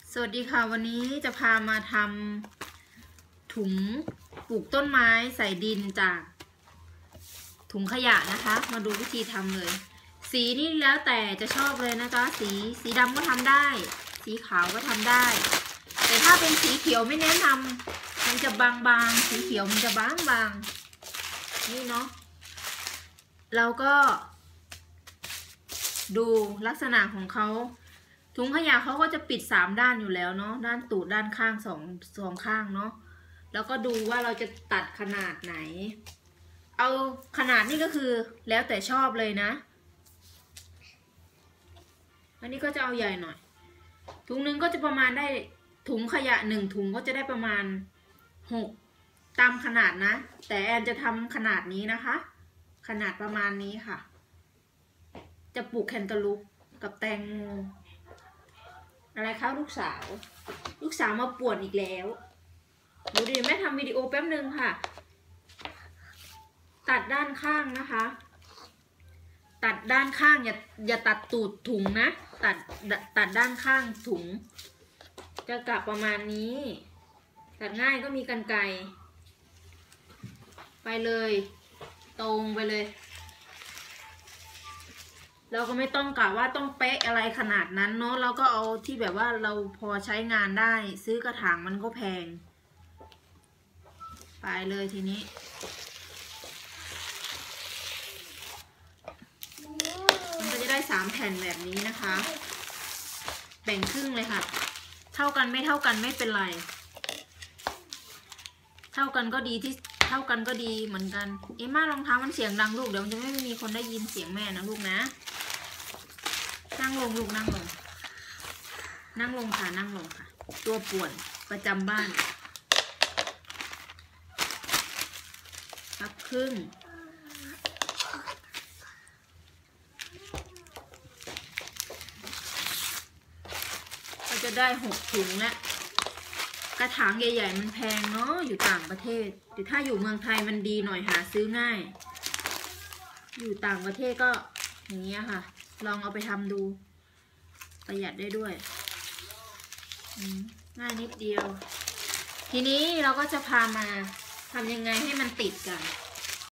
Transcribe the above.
สวัสดีค่ะวันนี้จะพามาทำถุงปลูกต้นไม้ใส่ดินจากถุงขยะนะคะมาดูวิธีทำเลยสีนี่แล้วแต่จะชอบเลยนะจ๊ะสีดำก็ทำได้สีขาวก็ทำได้แต่ถ้าเป็นสีเขียวไม่แนะนำมันจะบางๆสีเขียวมันจะบางนี่เนาะเราก็ดูลักษณะของเขาถุงขยะเขาก็จะปิด3ด้านอยู่แล้วเนาะด้านตูดด้านข้างสองข้างเนาะแล้วก็ดูว่าเราจะตัดขนาดไหนเอาขนาดนี้ก็คือแล้วแต่ชอบเลยนะอันนี้ก็จะเอาใหญ่หน่อยถุงนึงก็จะประมาณได้ถุงขยะ1ถุงก็จะได้ประมาณ6ตามขนาดนะแต่แอนจะทำขนาดนี้นะคะขนาดประมาณนี้ค่ะจะปลูกแคนตาลูปกับแตงโมอะไรคะลูกสาวมาป่วนอีกแล้วดูดิแม่ทำวิดีโอแป๊บนึงค่ะตัดด้านข้างนะคะตัดด้านข้างอย่าตัดตูดถุงนะตัดด้านข้างถุงจะกลับประมาณนี้ตัดง่ายก็มีกรรไกรไปเลยตรงไปเลยเราก็ไม่ต้องกะว่าต้องเป๊ะอะไรขนาดนั้นเนาะเราก็เอาที่แบบว่าเราพอใช้งานได้ซื้อกระถางมันก็แพงไปเลยทีนี้มันก็จะได้3แผ่นแบบนี้นะคะแบ่งครึ่งเลยค่ะเท่ากันไม่เท่ากันไม่เป็นไรเท่ากันก็ดีที่เท่ากันก็ดีเหมือนกันเอ็มม่ารองเท้ามันเสียงดังลูกเดี๋ยวมันจะไม่มีคนได้ยินเสียงแม่นะลูกนะนั่งลงลูกนั่งลงค่ะนั่งลงค่ะตัวป่วนประจำบ้านพับครึ่งก็จะได้6ถุงแล้วกระถางใหญ่ๆมันแพงเนาะอยู่ต่างประเทศแต่ถ้าอยู่เมืองไทยมันดีหน่อยหาซื้อง่ายอยู่ต่างประเทศก็อย่างเงี้ยค่ะลองเอาไปทำดูประหยัดได้ด้วยง่ายนิดเดียวทีนี้เราก็จะพามาทำยังไงให้มันติดกัน